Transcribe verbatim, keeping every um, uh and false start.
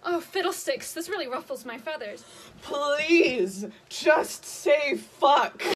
Oh, fiddlesticks, this really ruffles my feathers. Please, just say fuck.